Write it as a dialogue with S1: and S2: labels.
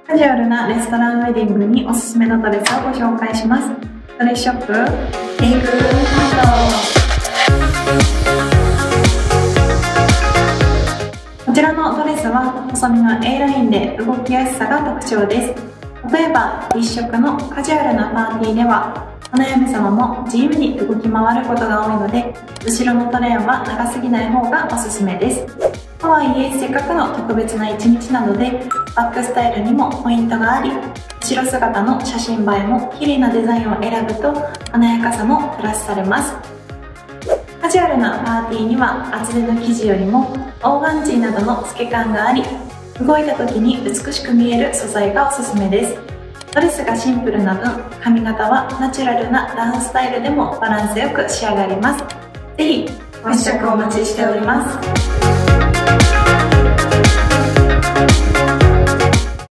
S1: カジュアルなレストランウェディングにおすすめのドレスをご紹介します。ドレスショップテイクハンド。こちらのドレスは細身の A ラインで動きやすさが特徴です。例えば立食のカジュアルなパーティーではお悩み様も自由に動き回ることが多いので、後ろのトレーンは長すぎない方がおすすめです。とはいえ、せっかくの特別な一日なのでバックスタイルにもポイントがあり、後ろ姿の写真映えも綺麗なデザインを選ぶと華やかさもプラスされます。カジュアルなパーティーには厚手の生地よりもオーガンジーなどの透け感があり、動いた時に美しく見える素材がおすすめです。ドレスがシンプルな分、髪型はナチュラルなダウンスタイルでもバランスよく仕上がります。ぜひご試着お待ちしております。